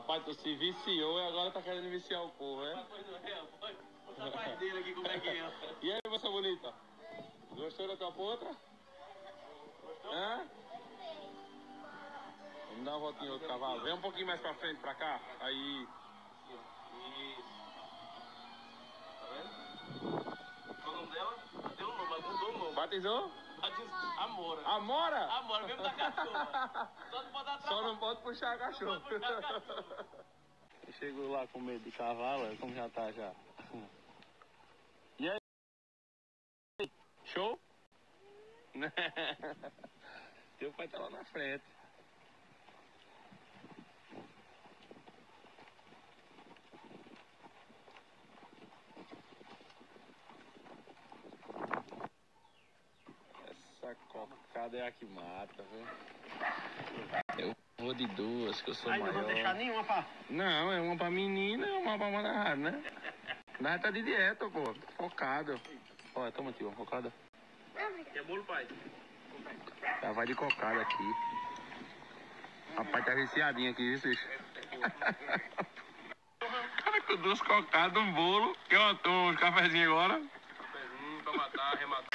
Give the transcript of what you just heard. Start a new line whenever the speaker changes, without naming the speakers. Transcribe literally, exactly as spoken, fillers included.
Rapaz, tu se viciou e agora tá querendo viciar o povo, é?
Rapaz, não é, rapaz. Mostra a parte dele aqui como é que é.
E aí, moça bonita? Gostou da tua potra?
Gostou?
Hã? Vamos dar uma voltinha no outro cavalo. Vem um pouquinho mais pra frente, pra cá. Aí.
Isso. Tá vendo? Qual o nome dela? Deu um nome, mas mudou o nome.
Batizou?
Batizou. Amora.
Amora?
Amora, mesmo da cachorra. Só não pode dar
Só
trabalho.
não pode puxar a cachorro.
Não pode puxar a cachorra.
Chegou lá com medo de cavalo, olha como já tá já. E aí? Show? Teu pai tá lá na frente. Essa cocada é a que mata, viu? Eu vou de duas, que eu sou
Aí
maior.
não vou deixar nenhuma pra...
Não, é uma pra menina e uma pra mandar, né? Nós tá de dieta, pô. Focado. Olha, toma aqui, uma cocada.
Quer bolo, pai?
Já vai de cocada aqui. Rapaz, tá viciadinho aqui, viu, bicho? Cara, com duas cocadas, um bolo, quer um, um cafezinho agora?
Cafezinho pra matar, arrematar.